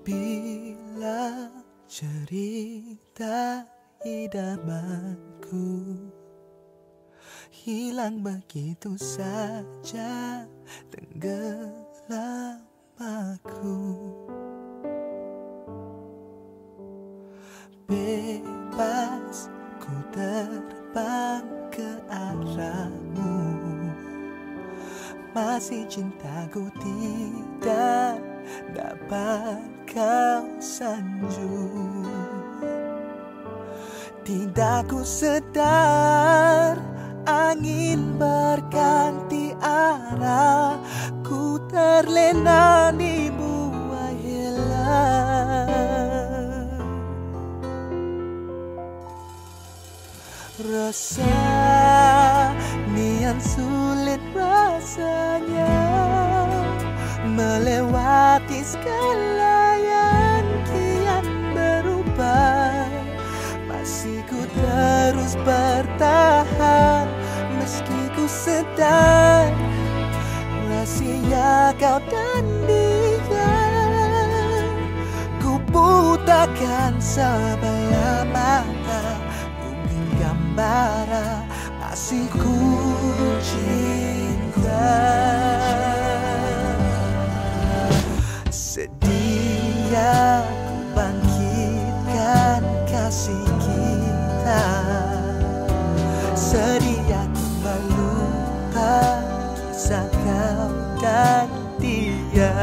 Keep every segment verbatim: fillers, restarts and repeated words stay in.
Bila cerita idamanku hilang begitu saja, tenggelam aku. Bebas ku terbang ke arahmu, masih cintaku tidak dapat kau sanjung. Tidak ku sedar angin berganti arah, ku terlena di buai hilang. Rasa nian sulit rasanya melewati segala yang kian berubah. Masih ku terus bertahan meski ku sedar rahasia kau dan dia. Ku butakan sebelah mata, ku genggam bara masih ku cinta. Sedia ku bangkitkan kasih kita, sedia ku melupa kisah kau dan dia.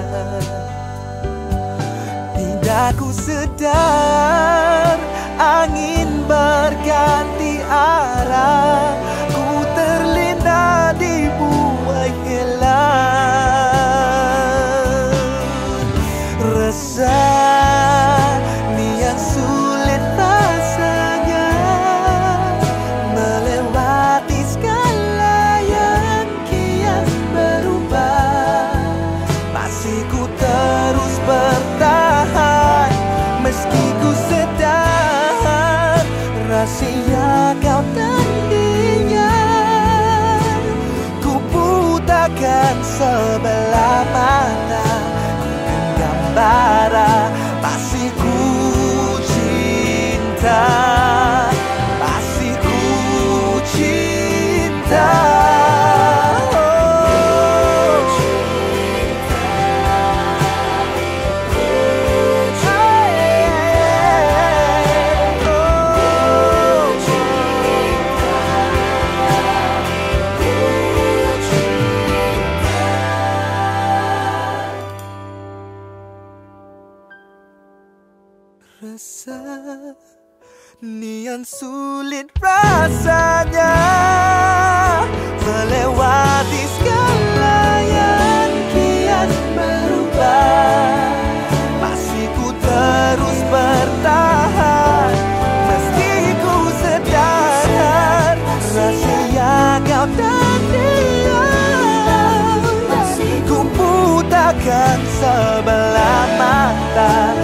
Tidak ku sedar angin berganti arah, ku terlena di buai hilang. Rasa nian sulit rasanya melewati segala yang kian berubah. Masih ku terus bertahan meski ku sedar rahasia kau dan dia. Ku butakan sebelah mata, ku genggam bara masih ku cinta, masih ku cinta. Rasa nian sulit rasanya melewati segala yang kian berubah. Masih ku terus bertahan meski ku sedar rahasia kau dan dia. Ku butakan sebelah mata,